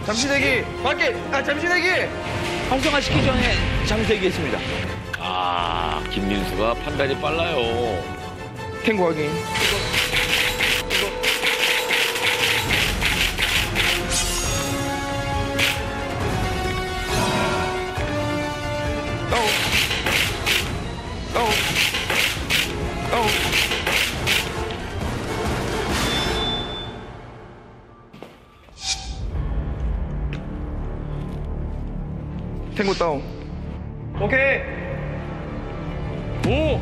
잠시 대기. 밖에. 잠시 대기. 활성화시키기 전에 잠시 대기했습니다. 아, 김민수가 판단이 빨라요. 탱고 확인. 탱고 다운. 오케이. 5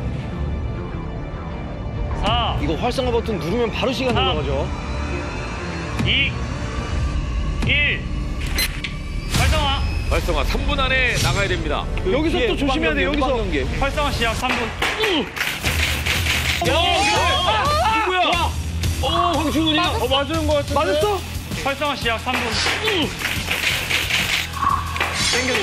4 이거 활성화 버튼 누르면 바로 시간 들어가죠. 2 1 활성화. 활성화 3분 안에 나가야 됩니다. 여기서 또 조심해야 돼. 여기서. 활성화 시작 3분. 누구야? 황충훈이야. 맞은 거 같은데. 맞았어? 활성화 시작 3분. 땡겨.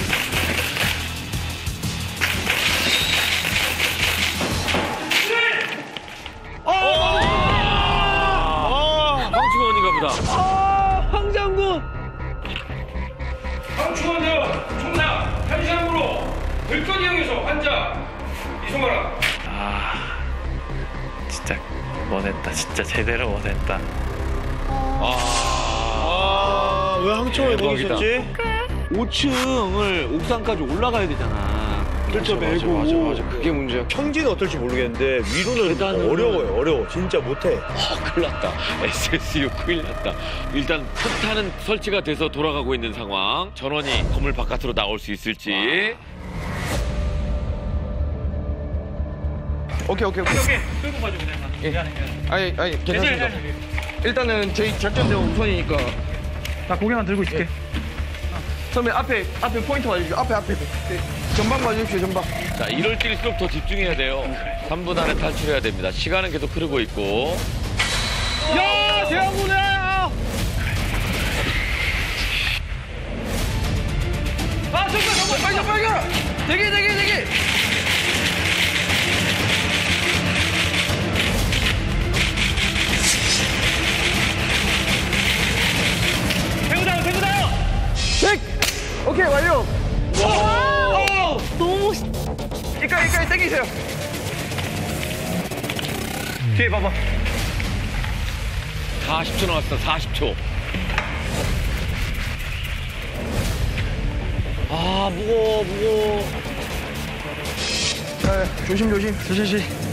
황충훈인가 보다. 황장군. 황충원대원 총장 현시함으로 들거리형에서 환자 이송하라. 진짜 원했다. 진짜 제대로 원했다. 왜 황초에 거기 대박이다. 있었지? 5층을 옥상까지 올라가야 되잖아. 맞아. 그게 문제야. 평지는 어떨지 모르겠는데 위로는 계단은- 어려워. 진짜 못해. 큰일 났다. SSU 큰일 났다. 일단 폭탄은 설치가 돼서 돌아가고 있는 상황. 전원이 건물 바깥으로 나올 수 있을지. 오케이. 오케이. 끌고 가지고 그냥. 미안해. 아니, 괜찮습니다. 일단은 저희 작전대로 우선이니까. 나 고개만 들고 있을게. 선배 앞에 포인트 봐주십시오. 앞에. 네. 전방 봐주십시오. 전방. 자, 이럴 때일수록 더 집중해야 돼요. 3분 안에 탈출해야 됩니다. 시간은 계속 흐르고 있고. 야, 대학군이야. 정말 빨리. 대기. 태우다요. 백. 오케이 완료. 너무 멋있. 이까지 당기세요. 뒤에 봐봐. 40초 남았어. 40초. 무거워. 조심.